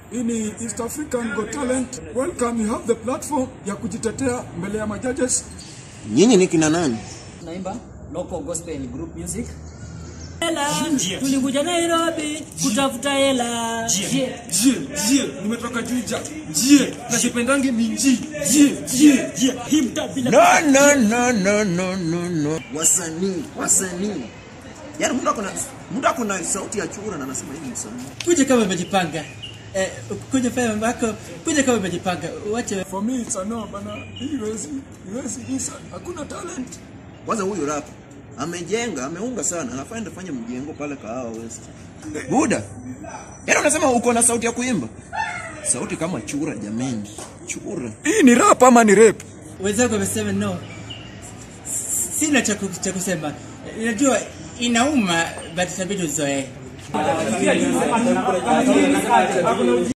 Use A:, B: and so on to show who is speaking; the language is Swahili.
A: Hii ni East African Got Talent. Welcome, you have the platform ya kujitetea mbele ya majudges.
B: Nyinyi ni kina nani?
C: Naimba local gospel group music. Hela, tulikuja Nairobi kutafuta hela.
A: Nimetoka Juja. Nakipendangi minji.
C: Himta bila.
B: No. Wasanii. Yaani mtu akona sauti ya chura na anasema hivi msanii.
C: Kuja kama umejipanga. Kuja pale mbako, kuja kama umejipanga. Wacha
A: For me it's a no bana. Iwezi isa. Hakuna talent.
B: Kwanza huyu rap ameunga sana, anafanya mjengo pale Kahawa West. Buda. Yaani unasema uko na sauti ya kuimba? Sauti kama chura jameni. Chura.
A: Hii ni rap ama ni rap?
C: wenzako wamesema no. Sina cha kusema. Unajua inauma but itabidi uzoee.